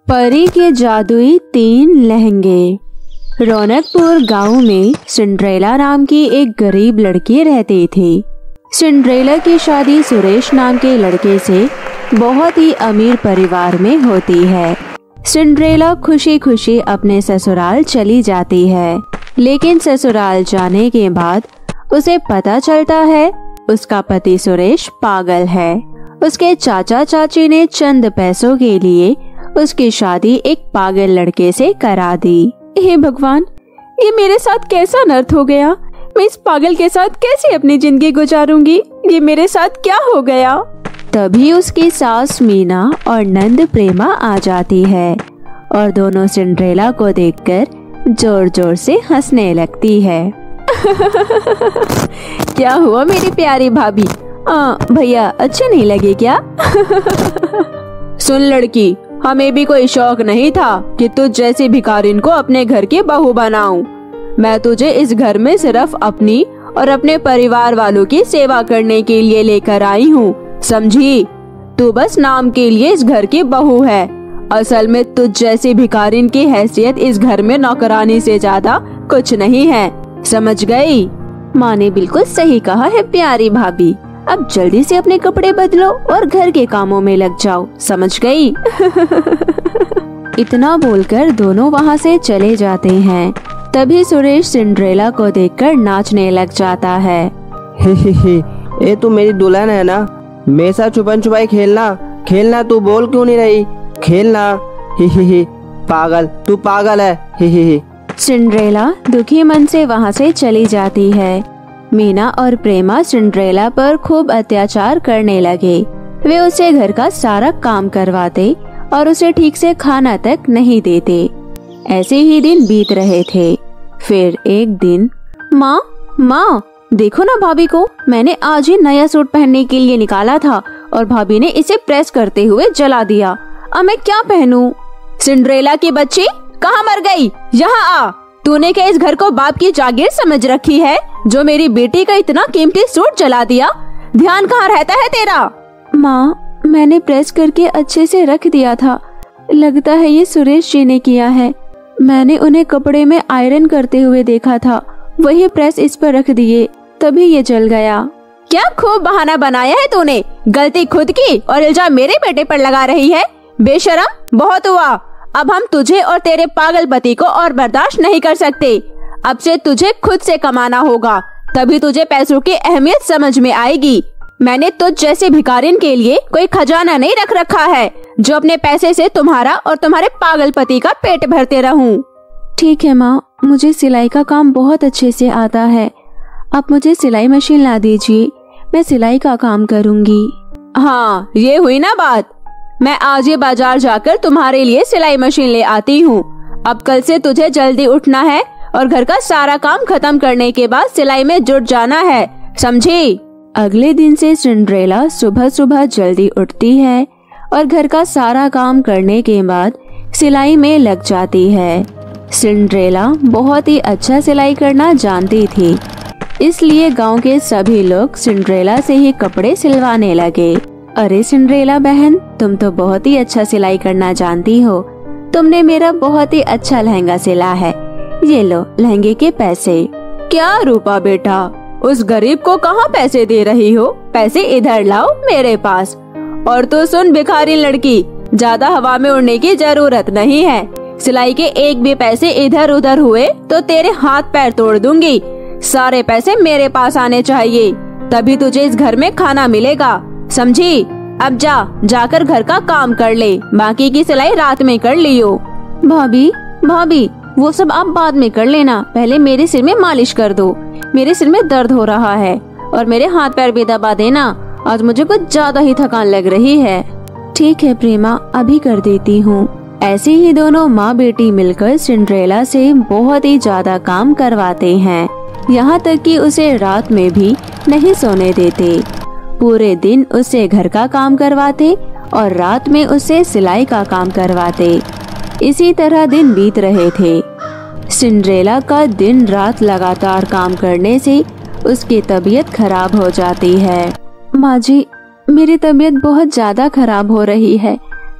परी के जादुई 3 लहंगे। रौनकपुर गांव में सिंड्रेला नाम की एक गरीब लड़की रहती थी। सिंड्रेला की शादी सुरेश नाम के लड़के से बहुत ही अमीर परिवार में होती है। सिंड्रेला खुशी खुशी अपने ससुराल चली जाती है, लेकिन ससुराल जाने के बाद उसे पता चलता है उसका पति सुरेश पागल है। उसके चाचा चाची ने चंद पैसों के लिए उसकी शादी एक पागल लड़के से करा दी। हे भगवान, ये मेरे साथ कैसा अनर्थ हो गया। मैं इस पागल के साथ कैसे अपनी जिंदगी गुजारूंगी। ये मेरे साथ क्या हो गया। तभी उसकी सास मीना और नंद प्रेमा आ जाती है और दोनों सिंड्रेला को देखकर जोर जोर से हंसने लगती है। क्या हुआ मेरी प्यारी भाभी, भैया अच्छे नहीं लगे क्या? सुन लड़की, हमें भी कोई शौक नहीं था कि तुझ जैसी भिखारिन को अपने घर की बहू बनाऊं। मैं तुझे इस घर में सिर्फ अपनी और अपने परिवार वालों की सेवा करने के लिए लेकर आई हूँ, समझी? तू बस नाम के लिए इस घर की बहू है। असल में तुझ जैसी भिखारिन की हैसियत इस घर में नौकरानी से ज्यादा कुछ नहीं है, समझ गई? माँ ने बिल्कुल सही कहा है प्यारी भाभी। अब जल्दी से अपने कपड़े बदलो और घर के कामों में लग जाओ, समझ गई? इतना बोलकर दोनों वहाँ से चले जाते हैं। तभी सुरेश सिंड्रेला को देखकर नाचने लग जाता है। ये तू मेरी दुल्हन है ना, मेरे साथ छुपन छुपाई खेलना। तू बोल क्यों नहीं रही? खेलना। ही पागल, तू पागल है। सिंड्रेला दुखी मन से वहाँ से चली जाती है। मीना और प्रेमा सिंड्रेला पर खूब अत्याचार करने लगे। वे उसे घर का सारा काम करवाते और उसे ठीक से खाना तक नहीं देते। ऐसे ही दिन बीत रहे थे। फिर एक दिन, माँ देखो ना भाभी को, मैंने आज ही नया सूट पहनने के लिए निकाला था और भाभी ने इसे प्रेस करते हुए जला दिया। अब मैं क्या पहनूं? सिंड्रेला की बच्ची, कहाँ मर गई? यहाँ आ। तूने क्या इस घर को बाप की जागीर समझ रखी है, जो मेरी बेटी का इतना कीमती सूट जला दिया? ध्यान कहाँ रहता है तेरा? माँ, मैंने प्रेस करके अच्छे से रख दिया था। लगता है ये सुरेश जी ने किया है। मैंने उन्हें कपड़े में आयरन करते हुए देखा था, वही प्रेस इस पर रख दिए, तभी ये जल गया। क्या खूब बहाना बनाया है तूने। गलती खुद की और इल्जाम मेरे बेटे पर लगा रही है। बेशरम, बहुत हुआ। अब हम तुझे और तेरे पागल पति को और बर्दाश्त नहीं कर सकते। अब से तुझे खुद से कमाना होगा, तभी तुझे पैसों की अहमियत समझ में आएगी। मैंने तुझ जैसे भिखारिन के लिए कोई खजाना नहीं रख रखा है, जो अपने पैसे से तुम्हारा और तुम्हारे पागल पति का पेट भरते रहूं। ठीक है माँ, मुझे सिलाई का काम बहुत अच्छे से आता है। आप मुझे सिलाई मशीन ला दीजिए, मैं सिलाई का काम करूँगी। हाँ, ये हुई ना बात। मैं आज ही बाजार जाकर तुम्हारे लिए सिलाई मशीन ले आती हूँ। अब कल से तुझे जल्दी उठना है और घर का सारा काम खत्म करने के बाद सिलाई में जुट जाना है, समझी? अगले दिन से सिंड्रेला सुबह सुबह जल्दी उठती है और घर का सारा काम करने के बाद सिलाई में लग जाती है। सिंड्रेला बहुत ही अच्छा सिलाई करना जानती थी, इसलिए गांव के सभी लोग सिंड्रेला से ही कपड़े सिलवाने लगे। अरे सिंड्रेला बहन, तुम तो बहुत ही अच्छा सिलाई करना जानती हो। तुमने मेरा बहुत ही अच्छा लहंगा सिला है। ये लो लहंगे के पैसे। क्या रूपा बेटा, उस गरीब को कहाँ पैसे दे रही हो? पैसे इधर लाओ मेरे पास। और तू सुन भिखारी लड़की, ज्यादा हवा में उड़ने की जरूरत नहीं है। सिलाई के एक भी पैसे इधर उधर हुए तो तेरे हाथ पैर तोड़ दूंगी। सारे पैसे मेरे पास आने चाहिए, तभी तुझे इस घर में खाना मिलेगा, समझी? अब जाकर घर का काम कर ले, बाकी की सिलाई रात में कर लियो। भाभी, वो सब आप बाद में कर लेना, पहले मेरे सिर में मालिश कर दो। मेरे सिर में दर्द हो रहा है और मेरे हाथ पैर भी दबा देना, आज मुझे कुछ ज्यादा ही थकान लग रही है। ठीक है प्रेमा, अभी कर देती हूँ। ऐसे ही दोनों माँ बेटी मिलकर सिंड्रेला से बहुत ही ज्यादा काम करवाते हैं, यहाँ तक कि उसे रात में भी नहीं सोने देते। पूरे दिन उसे घर का काम करवाते और रात में उसे सिलाई का काम करवाते। इसी तरह दिन बीत रहे थे। सिंड्रेला का दिन रात लगातार काम करने से उसकी तबीयत खराब हो जाती है। माँ जी, मेरी तबीयत बहुत ज्यादा खराब हो रही है।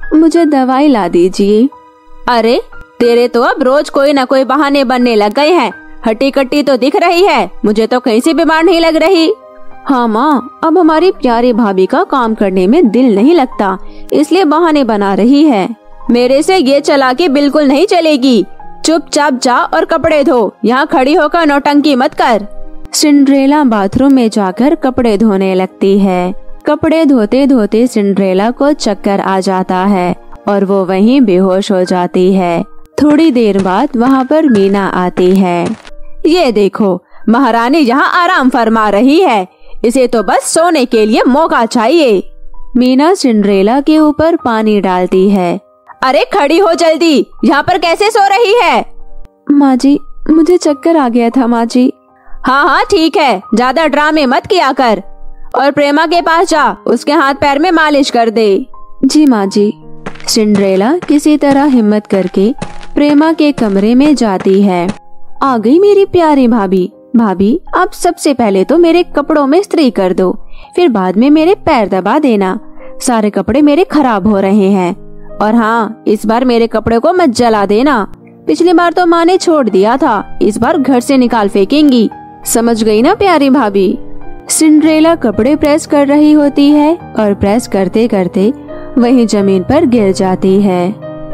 मुझे दवाई ला दीजिए। अरे तेरे तो अब रोज कोई न कोई बहाने बनने लग गए हैं। हट्टी कट्टी तो दिख रही है, मुझे तो कहीं से बीमार नहीं लग रही। हाँ माँ, अब हमारी प्यारी भाभी का काम करने में दिल नहीं लगता, इसलिए बहाने बना रही है। मेरे से ये चालाकी बिल्कुल नहीं चलेगी। चुपचाप जा और कपड़े धो, यहाँ खड़ी होकर नौटंकी मत कर। सिंड्रेला बाथरूम में जाकर कपड़े धोने लगती है। कपड़े धोते धोते सिंड्रेला को चक्कर आ जाता है और वो वहीं बेहोश हो जाती है। थोड़ी देर बाद वहाँ पर मीना आती है। ये देखो, महारानी यहाँ आराम फरमा रही है, इसे तो बस सोने के लिए मौका चाहिए। मीना सिंड्रेला के ऊपर पानी डालती है। अरे खड़ी हो जल्दी, यहाँ पर कैसे सो रही है? माँ जी, मुझे चक्कर आ गया था माँ जी। हाँ ठीक है, ज्यादा ड्रामे मत किया कर और प्रेमा के पास जा, उसके हाथ पैर में मालिश कर दे। जी माँ जी। सिंड्रेला किसी तरह हिम्मत करके प्रेमा के कमरे में जाती है। आ गई मेरी प्यारी भाभी। भाभी, आप सबसे पहले तो मेरे कपड़ों में इस्त्री कर दो, फिर बाद में मेरे पैर दबा देना। सारे कपड़े मेरे खराब हो रहे हैं। और हाँ, इस बार मेरे कपड़े को मत जला देना। पिछली बार तो माँ ने छोड़ दिया था, इस बार घर से निकाल फेंकेंगी। समझ गई ना प्यारी भाभी? सिंड्रेला कपड़े प्रेस कर रही होती है और प्रेस करते करते वहीं जमीन पर गिर जाती है।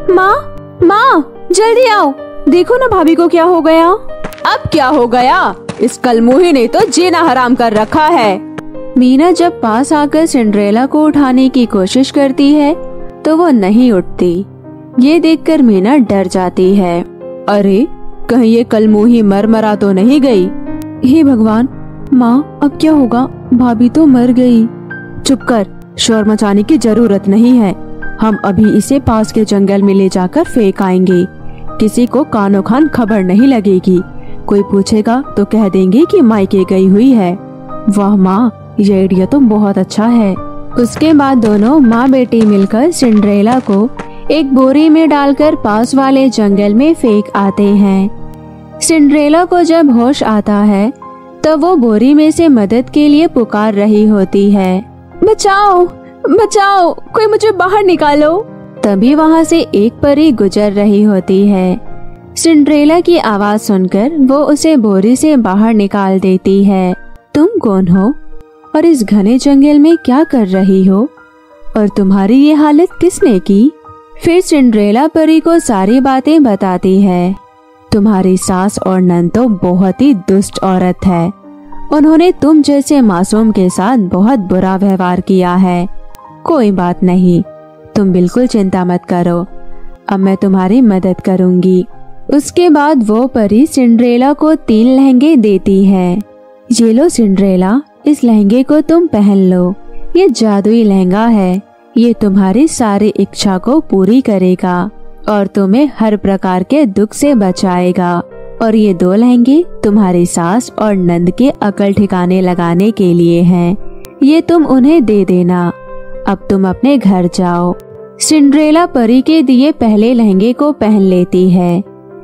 माँ, जल्दी आओ, देखो ना भाभी को क्या हो गया। अब क्या हो गया? इस कलमुही ने तो जीना हराम कर रखा है। मीना जब पास आकर सिंड्रेला को उठाने की कोशिश करती है तो वो नहीं उठती। ये देखकर मीना डर जाती है। अरे कहीं ये कलमुही मरा तो नहीं गई? हे भगवान, माँ अब क्या होगा? भाभी तो मर गई। चुप कर, शोर मचाने की जरूरत नहीं है। हम अभी इसे पास के जंगल में ले जाकर फेंक आएंगे। किसी को कानो खान खबर नहीं लगेगी। कोई पूछेगा तो कह देंगे कि मायके गई हुई है। वाह माँ, ये आइडिया तो बहुत अच्छा है। उसके बाद दोनों माँ बेटी मिलकर सिंड्रेला को एक बोरी में डालकर पास वाले जंगल में फेंक आते हैं। सिंड्रेला को जब होश आता है तब वो बोरी में से मदद के लिए पुकार रही होती है। बचाओ, बचाओ, कोई मुझे बाहर निकालो। तभी वहाँ से एक परी गुजर रही होती है। सिंड्रेला की आवाज सुनकर वो उसे बोरी से बाहर निकाल देती है। तुम कौन हो और इस घने जंगल में क्या कर रही हो, और तुम्हारी ये हालत किसने की? फिर सिंड्रेला परी को सारी बातें बताती है। तुम्हारी सास और नंद तो बहुत ही दुष्ट औरत है। उन्होंने तुम जैसे मासूम के साथ बहुत बुरा व्यवहार किया है। कोई बात नहीं, तुम बिल्कुल चिंता मत करो, अब मैं तुम्हारी मदद करूंगी। उसके बाद वो परी सिंड्रेला को 3 लहंगे देती है। ये लो सिंड्रेला, इस लहंगे को तुम पहन लो। ये जादुई लहंगा है, ये तुम्हारी सारी इच्छा को पूरी करेगा और तुम्हें हर प्रकार के दुख से बचाएगा। और ये 2 लहंगे तुम्हारी सास और नंद के अकल ठिकाने लगाने के लिए हैं। ये तुम उन्हें दे देना। अब तुम अपने घर जाओ। सिंड्रेला परी के दिए पहले लहंगे को पहन लेती है।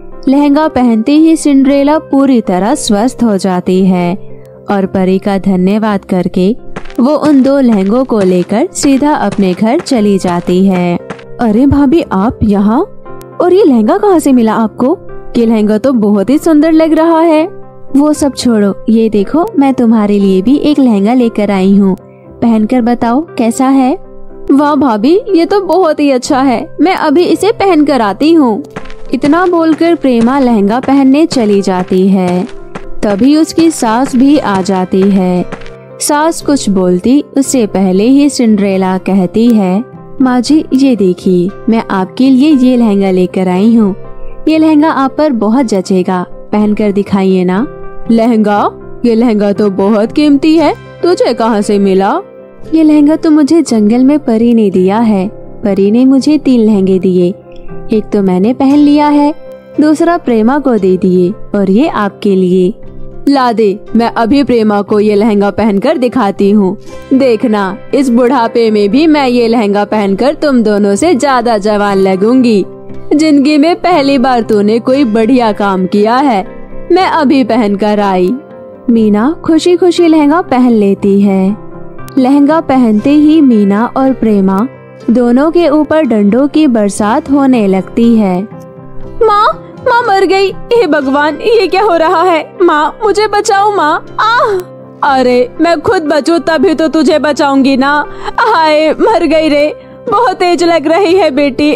लहंगा पहनते ही सिंड्रेला पूरी तरह स्वस्थ हो जाती है और परी का धन्यवाद करके वो उन 2 लहंगों को लेकर सीधा अपने घर चली जाती है। अरे भाभी, आप यहाँ? और ये लहंगा कहाँ से मिला आपको? ये लहंगा तो बहुत ही सुंदर लग रहा है। वो सब छोड़ो, ये देखो मैं तुम्हारे लिए भी एक लहंगा लेकर आई हूँ, पहनकर बताओ कैसा है। वाह भाभी, ये तो बहुत ही अच्छा है, मैं अभी इसे पहन कर आती हूँ। इतना बोलकर प्रेमा लहंगा पहनने चली जाती है। तभी उसकी सास भी आ जाती है। सास कुछ बोलती उससे पहले ही सिंड्रेला कहती है, माँ जी ये देखिए, मैं आपके लिए ये लहंगा लेकर आई हूँ। ये लहंगा आप पर बहुत जचेगा, पहन कर दिखाइए ना। लहंगा? ये लहंगा तो बहुत कीमती है, तुझे कहाँ से मिला? ये लहंगा तो मुझे जंगल में परी ने दिया है। परी ने मुझे 3 लहंगे दिए, एक तो मैंने पहन लिया है, दूसरा प्रेमा को दे दिए और ये आपके लिए। ला दे, मैं अभी प्रेमा को ये लहंगा पहनकर दिखाती हूँ। देखना, इस बुढ़ापे में भी मैं ये लहंगा पहनकर तुम दोनों से ज्यादा जवान लगूंगी। जिंदगी में पहली बार तूने कोई बढ़िया काम किया है, मैं अभी पहन कर आई। मीना खुशी खुशी लहंगा पहन लेती है। लहंगा पहनते ही मीना और प्रेमा दोनों के ऊपर डंडों की बरसात होने लगती है। माँ माँ मर गई। हे भगवान, ये क्या हो रहा है? माँ मुझे बचाओ माँ। अरे मैं खुद बचूं तभी तो तुझे बचाऊंगी ना। हाय मर गई रे, बहुत तेज लग रही है बेटी।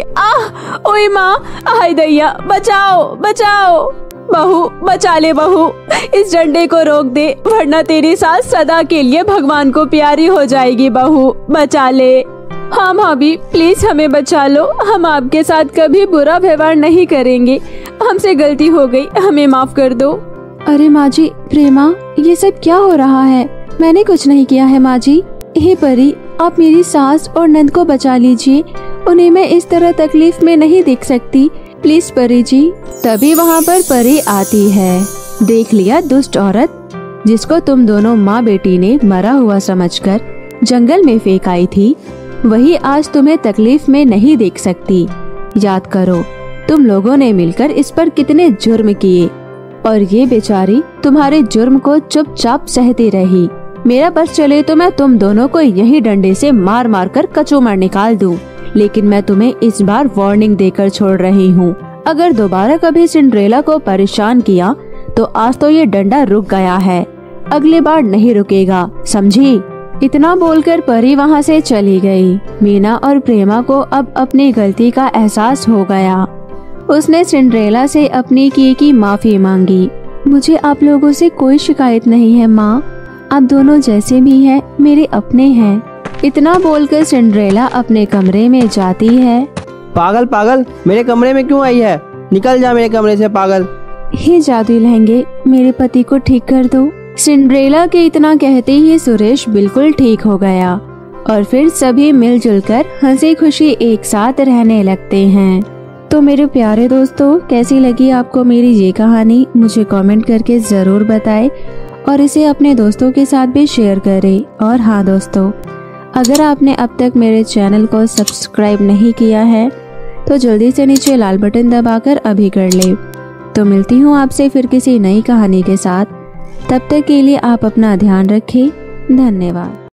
ओए माँ, हाय दैया, बचाओ बचाओ। बहू बचा ले बहू, इस डंडे को रोक दे वरना तेरी सास सदा के लिए भगवान को प्यारी हो जाएगी। बहू बचा ले। हाँ भाभी प्लीज हमें बचा लो, हम आपके साथ कभी बुरा व्यवहार नहीं करेंगे। हमसे गलती हो गई, हमें माफ कर दो। अरे माँ जी, प्रेमा ये सब क्या हो रहा है? मैंने कुछ नहीं किया है माँ जी। हे परी, आप मेरी सास और नंद को बचा लीजिए, उन्हें मैं इस तरह तकलीफ में नहीं देख सकती, प्लीज परी जी। तभी वहाँ पर परी आती है। देख लिया दुष्ट औरत, जिसको तुम दोनों माँ बेटी ने मरा हुआ समझकर जंगल में फेंक आई थी, वही आज तुम्हें तकलीफ में नहीं देख सकती। याद करो तुम लोगों ने मिलकर इस पर कितने जुर्म किए और ये बेचारी तुम्हारे जुर्म को चुपचाप सहती रही। मेरा बस चले तो मैं तुम दोनों को यही डंडे से मार मार कर कचूमर निकाल दूं। लेकिन मैं तुम्हें इस बार वार्निंग देकर छोड़ रही हूँ, अगर दोबारा कभी सिंड्रेला को परेशान किया तो आज तो ये डंडा रुक गया है, अगली बार नहीं रुकेगा, समझी? इतना बोलकर परी वहाँ से चली गई। मीना और प्रेमा को अब अपनी गलती का एहसास हो गया। उसने सिंड्रेला से अपनी की माफी मांगी। मुझे आप लोगों से कोई शिकायत नहीं है माँ, आप दोनों जैसे भी हैं मेरे अपने हैं। इतना बोलकर सिंड्रेला अपने कमरे में जाती है। पागल पागल, मेरे कमरे में क्यों आई है? निकल जा मेरे कमरे से पागल। हे जादुई लहंगे, मेरे पति को ठीक कर दो। सिंड्रेला के इतना कहते ही सुरेश बिल्कुल ठीक हो गया और फिर सभी मिलजुल कर हंसी खुशी एक साथ रहने लगते हैं। तो मेरे प्यारे दोस्तों, कैसी लगी आपको मेरी ये कहानी? मुझे कमेंट करके जरूर बताएं और इसे अपने दोस्तों के साथ भी शेयर करें। और हाँ दोस्तों, अगर आपने अब तक मेरे चैनल को सब्सक्राइब नहीं किया है तो जल्दी से नीचे लाल बटन दबाकर अभी कर ले। तो मिलती हूँ आपसे फिर किसी नई कहानी के साथ, तब तक के लिए आप अपना ध्यान रखें। धन्यवाद।